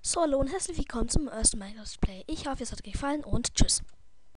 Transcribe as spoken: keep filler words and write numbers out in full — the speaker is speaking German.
So, hallo und herzlich willkommen zum ersten Minecraft Play. Ich hoffe, es hat euch gefallen und tschüss.